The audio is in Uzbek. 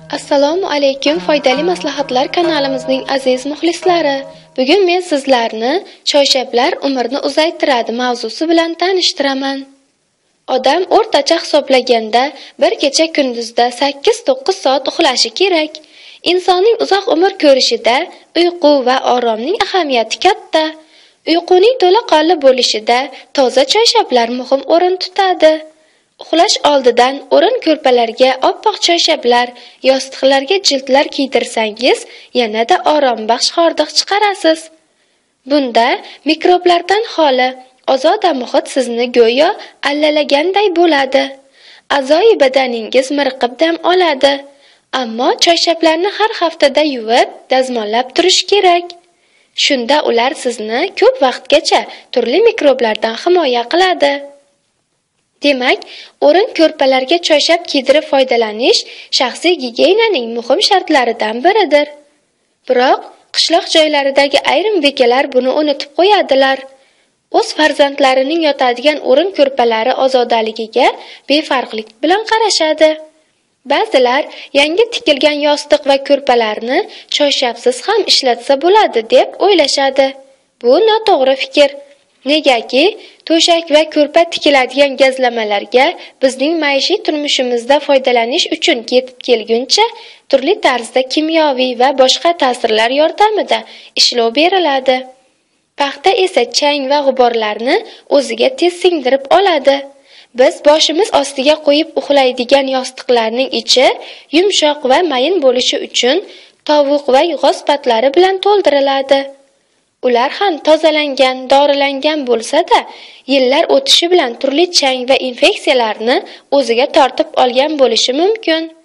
Assalomu alaykum, foydali maslahatlar kanalimizning aziz muxlislari. Bugun men sizlarni choyshablar umrni uzaytiradi mavzusi bilan tanishtiraman. Odam o'rtacha hisoblaganda bir kecha kunduzda 8-9 soat uxlashi kerak. Insonning uzoq umr ko'rishida uyqu va oromning ahamiyati katta. Uyquning to'laqonli bo'lishida toza choyshablar muhim o'rin tutadi. Uxlash oldidan o'rin ko'rpalarga oppoq choyshablar, yostiqlarga jildlar kiydirsangiz, yanada orombaxsh hordiq chiqarasiz. Bunda mikroblardan xoli, ozoda muhit sizni go'yo allalaganday bo'ladi. A'zoyi badaningiz miriqib dam oladi. Ammo choyshablarni har haftada yuvib, dazmollab turish kerak. Shunda ular sizni ko'p vaqtgacha turli mikroblardan himoya qiladi. Demak, o'rin ko'rpalarga choyshab kiydirib foydalanish shaxsiy gigiyenaning muhim shartlaridan biridir. Biroq qishloq joylaridagi ayrim bekalar buni unutib qo'yadilar. O'z farzandlarining yotadigan o'rin ko'rpalari ozodaligiga befarqlik bilan qarashadi. Ba'zilar yangi tikilgan yostiq va ko'rpalarni choyshabsiz ham ishlatsa bo'ladi deb o'ylashadi. Bu noto'g'ri fikr. Negaki, to'shak va ko'rpa tikiladigan gazlamalarga bizning maishiy turmushimizda foydalanish uchun yetib kelguncha turli tarzda kimyoviy va boshqa ta'sirlar yordamida ishlov beriladi. Paxta esa chang va g'uborlarni o'ziga tez singdirib oladi. Biz boshimiz ostiga qo'yib uxlaydigan yostiqlarning ichi yumshoq va mayin bo'lishi uchun tovuq va yog'oz patlari bilan to'ldiriladi. Ular ham tozalangan, dorilangan bo'lsa-da, yillar o'tishi bilan turli chang va infeksiyalarni o'ziga tortib olgan bo'lishi mumkin.